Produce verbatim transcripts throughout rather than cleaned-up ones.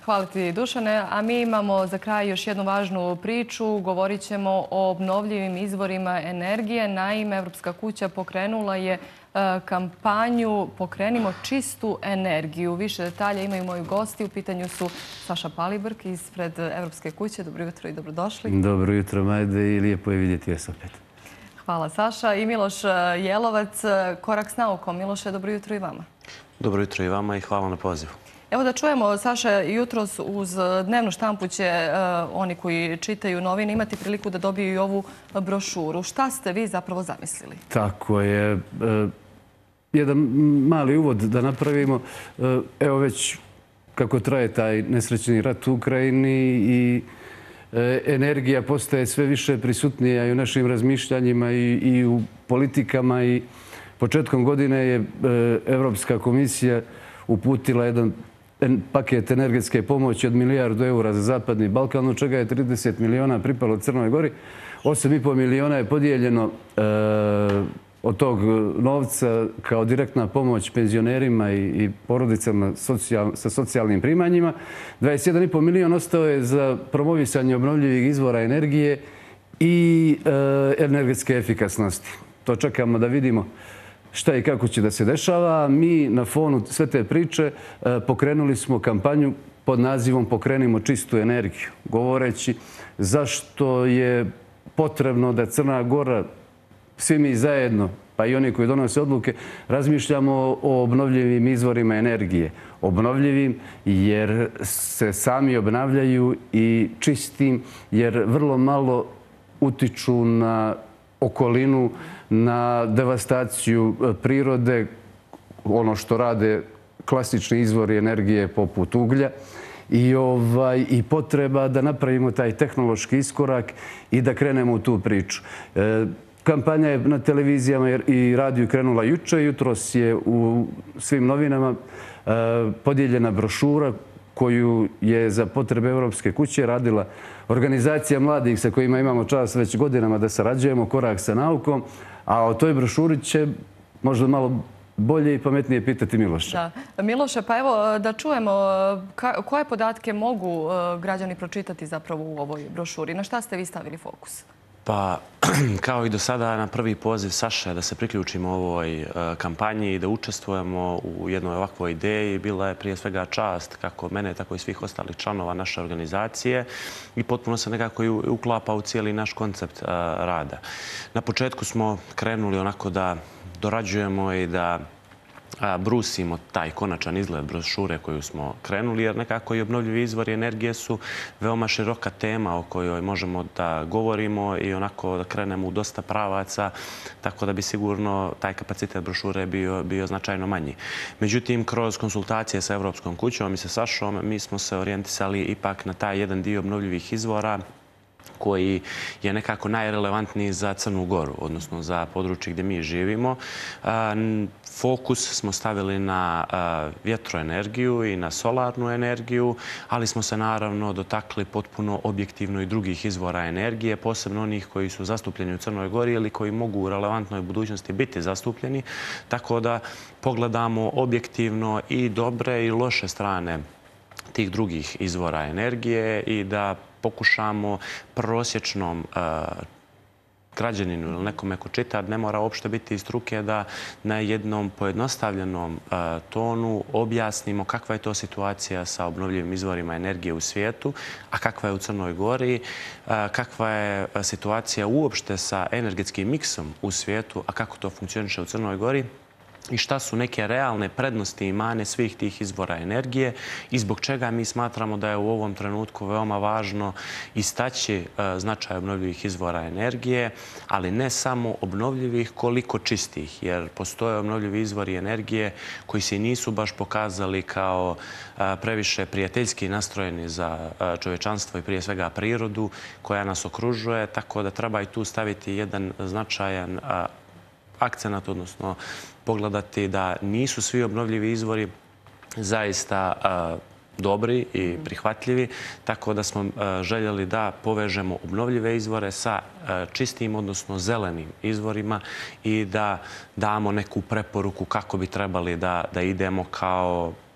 Hvala ti, Dušane. A mi imamo za kraj još jednu važnu priču. Govorit ćemo o obnovljivim izvorima energije. Naime, Evropska kuća pokrenula je kampanju Pokrenimo čistu energiju. Više detalja imaju moji gosti. U pitanju su Saša Palibrk ispred Evropske kuće. Dobro jutro i dobrodošli. Dobro jutro, Majde, i lijepo je vidjeti vas opet. Hvala, Saša. I Miloš Jelovac, Korak s naukom. Miloše, dobro jutro i vama. Dobro jutro i vama i hvala na pozivu. Evo da čujemo, Saša, jutros uz dnevnu štampu će oni koji čitaju novine imati priliku da dobiju i ovu brošuru. Šta ste vi zapravo zamislili? Tako je. Jedan mali uvod da napravimo. Evo već kako traje taj nesrećni rat u Ukrajini i energija postaje sve više prisutnija i u našim razmišljanjima i u politikama. I početkom godine je Evropska komisija uputila jedan paket energetske pomoći od milijardu eura za Zapadni Balkan, od čega je trideset miliona pripalo Crnoj Gori. osam i po miliona je podijeljeno od tog novca kao direktna pomoć penzionerima i porodicama sa socijalnim primanjima. dvadeset jedan i po milion ostao je za promovisanje obnovljivih izvora energije i energetske efikasnosti. To čekamo da vidimo šta i kako će da se dešava. Mi na fonu sve te priče pokrenuli smo kampanju pod nazivom Pokrenimo čistu energiju, govoreći zašto je potrebno da Crna Gora, svi mi zajedno, pa i oni koji donose odluke, razmišljamo o obnovljivim izvorima energije. Obnovljivim jer se sami obnavljaju i čistim jer vrlo malo utiču na okolinu, na devastaciju prirode, ono što rade klasični izvori energije poput uglja i potreba da napravimo taj tehnološki iskorak i da krenemo u tu priču. Kampanja je na televizijama i radiju krenula juče. Jutros je u svim novinama podijeljena brošura koju je za potrebe Evropske kuće radila organizacija mladih sa kojima imamo čast već godinama da sarađujemo, Korak sa naukom. A o toj brošuri će možda malo bolje i pametnije pitati Miloša. Miloše, pa evo da čujemo koje podatke mogu građani pročitati zapravo u ovoj brošuri. Na šta ste vi stavili fokus? Pa, kao i do sada, na prvi poziv Saše da se priključimo ovoj kampanji i da učestvujemo u jednoj ovakvoj ideji bila je prije svega čast kako mene, tako i svih ostalih članova naše organizacije i potpuno se nekako i uklapa u cijeli naš koncept rada. Na početku smo krenuli onako da dorađujemo i da brusimo taj konačan izgled brošure koju smo krenuli, jer nekako i obnovljivi izvori energije su veoma široka tema o kojoj možemo da govorimo i onako da krenemo u dosta pravaca, tako da bi sigurno taj kapacitet brošure bio značajno manji. Međutim, kroz konsultacije sa Evropskom kućom i sa Sašom, mi smo se orijentisali ipak na taj jedan dio obnovljivih izvora koji je nekako najrelevantniji za Crnu Goru, odnosno za područje gdje mi živimo. Fokus smo stavili na vjetroenergiju i na solarnu energiju, ali smo se naravno dotakli potpuno objektivno i drugih izvora energije, posebno onih koji su zastupljeni u Crnoj Gori ili koji mogu u relevantnoj budućnosti biti zastupljeni, tako da pogledamo objektivno i dobre i loše strane tih drugih izvora energije i da pokušamo prosječnom građaninu ili nekome ko čita, ne mora uopšte biti iz struke, da na jednom pojednostavljenom tonu objasnimo kakva je to situacija sa obnovljivim izvorima energije u svijetu, a kakva je u Crnoj Gori, kakva je situacija uopšte sa energetskim miksom u svijetu, a kako to funkcioniše u Crnoj Gori i šta su neke realne prednosti i mane svih tih izvora energije i zbog čega mi smatramo da je u ovom trenutku veoma važno istaći značaj obnovljivih izvora energije, ali ne samo obnovljivih, koliko čistih, jer postoje obnovljivi izvori energije koji se nisu baš pokazali kao previše prijateljski nastrojeni za čovječanstvo i prije svega prirodu koja nas okružuje, tako da treba i tu staviti jedan značajan akcenat, odnosno pogledati da nisu svi obnovljivi izvori zaista dobri i prihvatljivi, tako da smo željeli da povežemo obnovljive izvore sa čistim, odnosno zelenim izvorima i da damo neku preporuku kako bi trebali da idemo kao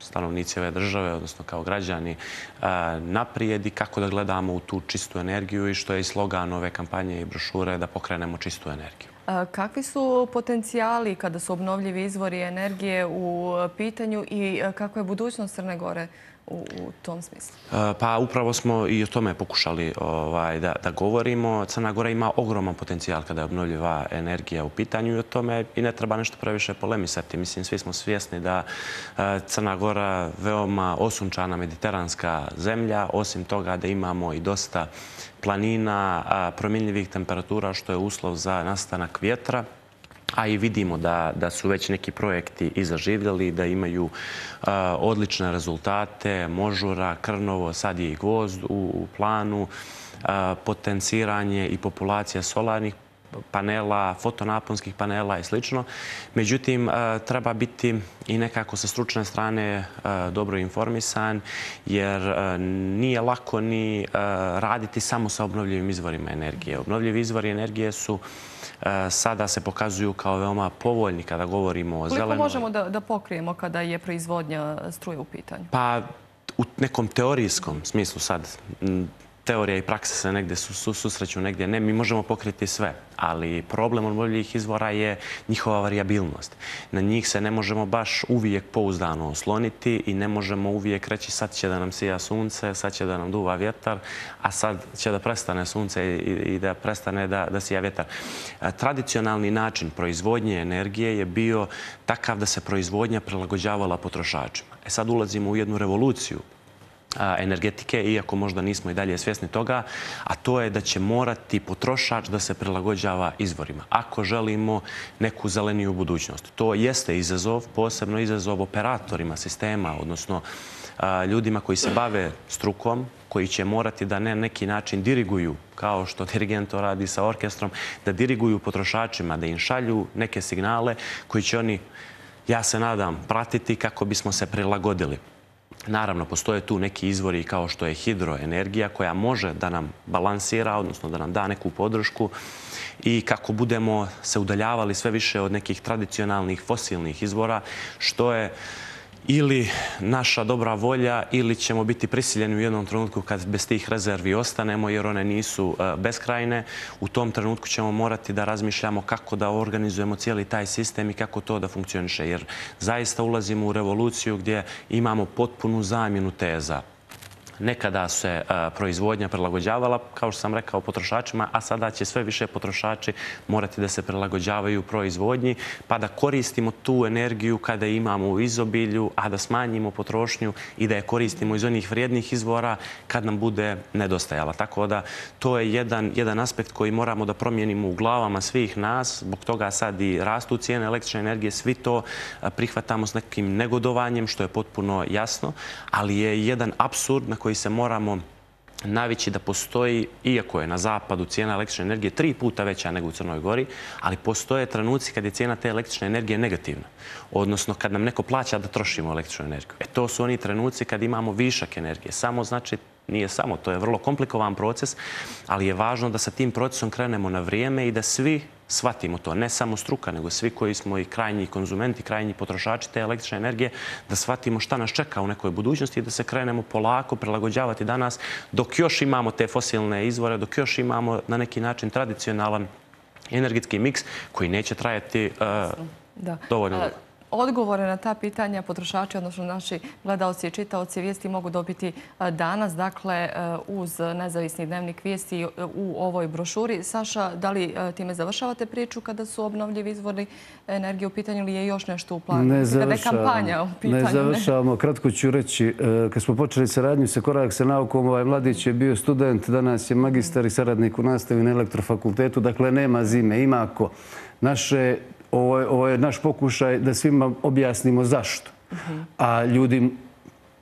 stanovnici ove države, odnosno kao građani, naprijed i kako da gledamo u tu čistu energiju i što je i slogan ove kampanje i brošure da pokrenemo čistu energiju. Kakvi su potencijali kada su obnovljivi izvori energije u pitanju i kakva je budućnost Crne Gore u tom smislu? Pa upravo smo i o tome pokušali da govorimo. Crna Gora ima ogroman potencijal kada je obnovljiva energija u pitanju i o tome i ne treba nešto previše polemisati. Mislim, svi smo svjesni da Crna Gora veoma osunčana mediteranska zemlja, osim toga da imamo i dosta planina, promjenjivih temperatura, što je uslov za nastanak vjetra. A i vidimo da su već neki projekti i zaživjeli, da imaju odlične rezultate, Možura, Krnovo, sad je i Gvozd u planu, potenciranje i populacija solarnih panela, fotonaponskih panela i sl. Međutim, treba biti i nekako sa stručne strane dobro informisan, jer nije lako ni raditi samo sa obnovljivim izvorima energije. Obnovljivi izvori energije su sada se pokazuju kao veoma povoljni kada govorimo o zelenoj... Koliko možemo da pokrijemo kada je proizvodnja struje u pitanju? Pa u nekom teorijskom smislu sad, teorija i praksa se negdje susreću, negdje ne. Mi možemo pokriti sve, ali problem obnovljivih izvora je njihova varijabilnost. Na njih se ne možemo baš uvijek pouzdano osloniti i ne možemo uvijek reći sad će da nam sija sunce, sad će da nam duva vjetar, a sad će da prestane sunce i da prestane da sija vjetar. Tradicionalni način proizvodnje energije je bio takav da se proizvodnja prilagođavala potrošačima. E sad ulazimo u jednu revoluciju energetike, iako možda nismo i dalje svjesni toga, a to je da će morati potrošač da se prilagođava izvorima, ako želimo neku zeleniju budućnost. To jeste izazov, posebno izazov operatorima sistema, odnosno ljudima koji se bave strukom, koji će morati da na neki način diriguju, kao što dirigent to radi sa orkestrom, da diriguju potrošačima, da im šalju neke signale koji će oni, ja se nadam, pratiti kako bismo se prilagodili. Naravno, postoje tu neki izvori kao što je hidroenergija koja može da nam balansira, odnosno da nam da neku podršku i kako budemo se udaljavali sve više od nekih tradicionalnih fosilnih izvora, što je ili naša dobra volja ili ćemo biti prisiljeni u jednom trenutku kad bez tih rezervi ostanemo jer one nisu beskrajne. U tom trenutku ćemo morati da razmišljamo kako da organizujemo cijeli taj sistem i kako to da funkcioniše. Jer zaista ulazimo u revoluciju gdje imamo potpunu zamjenu teza. Nekada se proizvodnja prilagođavala, kao što sam rekao, potrošačima, a sada će sve više potrošači morati da se prilagođavaju proizvodnji, pa da koristimo tu energiju kada imamo u izobilju, a da smanjimo potrošnju i da je koristimo iz onih vrijednih izvora kad nam bude nedostajala. Tako da to je jedan, jedan aspekt koji moramo da promijenimo u glavama svih nas. Zbog toga sad i rastu cijene električne energije. Svi to prihvatamo s nekim negodovanjem, što je potpuno jasno, ali je jedan apsurd na koji se moramo navići da postoji, iako je na zapadu cijena električne energije tri puta veća nego u Crnoj Gori, ali postoje trenuci kad je cijena te električne energije negativna. Odnosno, kad nam neko plaća da trošimo električnu energiju. E, to su oni trenuci kad imamo višak energije. Samo znači, nije samo, to je vrlo komplikovan proces, ali je važno da sa tim procesom krenemo na vrijeme i da svi shvatimo to. Ne samo struka, nego svi koji smo i krajnji konzumenti, krajnji potrošači te električne energije, da shvatimo šta nas čeka u nekoj budućnosti i da se krenemo polako prilagođavati danas dok još imamo te fosilne izvore, dok još imamo na neki način tradicionalan energetski miks koji neće trajati dovoljno dugo. Odgovore na ta pitanja potrošači, odnosno naši gledalci i čitaoci vijesti mogu dobiti danas, dakle, uz nezavisni dnevnik vijesti u ovoj brošuri. Saša, da li time završavate priču kada su obnovljivi izvori energije u pitanju ili je još nešto u planu? Ne završavamo. Ne završavamo. Kratko ću reći, kad smo počeli saradnju sa Korak sa naukom, ovaj mladić je bio student, danas je magistar i saradnik u nastavi na elektrofakultetu, dakle, nema zime, ima ako. Naše Ovo je naš pokušaj da svima objasnimo zašto. A ljudi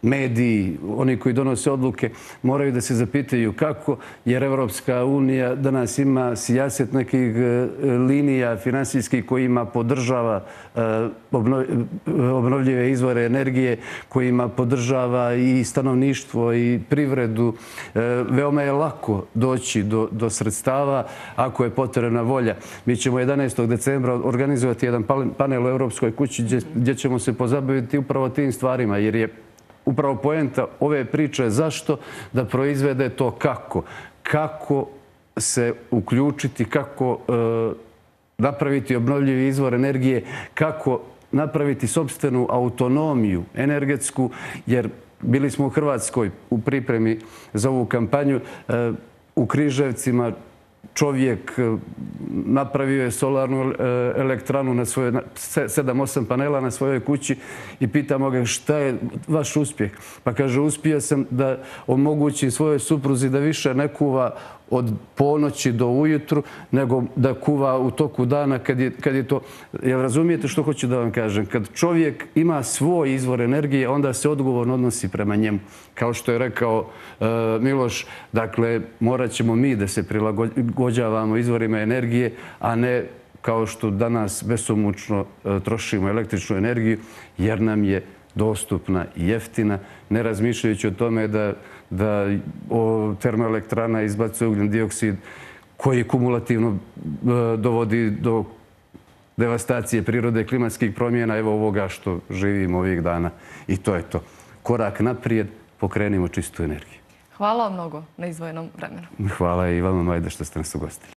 mediji, oni koji donose odluke, moraju da se zapitaju kako, jer Evropska unija danas ima sijaset nekih linija finansijskih kojima podržava obnovljive izvore energije, kojima podržava i stanovništvo i privredu. Veoma je lako doći do, do sredstava ako je potrebna volja. Mi ćemo jedanaestog decembra organizovati jedan panel u Evropskoj kući gdje, gdje ćemo se pozabaviti upravo tim stvarima, jer je upravo poenta ove priče zašto da proizvede to kako. Kako se uključiti, kako e, napraviti obnovljivi izvor energije, kako napraviti sopstvenu autonomiju energetsku, jer bili smo u Hrvatskoj u pripremi za ovu kampanju. E, u Križevcima čovjek napravio je solarnu elektranu na svoje sedam osam panela na svojoj kući i pitamo ga šta je vaš uspjeh. Pa kaže, uspio sam da omogućim svojoj supruzi da više ne kuva od ponoći do ujutru, nego da kuva u toku dana kad je, kad je to... Jel razumijete što hoću da vam kažem? Kad čovjek ima svoj izvor energije, onda se odgovorno odnosi prema njemu. Kao što je rekao uh, Miloš, dakle, morat ćemo mi da se prilagođavamo izvorima energije, a ne kao što danas besomučno uh, trošimo električnu energiju, jer nam je dostupna i jeftina, ne razmišljajući o tome da, da o, termoelektrana izbacuje ugljen dioksid koji kumulativno e, dovodi do devastacije prirode, klimatskih promjena, evo ovoga što živimo ovih dana. I to je to. Korak naprijed, pokrenimo čistu energiju. Hvala vam mnogo na izdvojenom vremenu. Hvala i vama, Majda, što ste nas ugostili.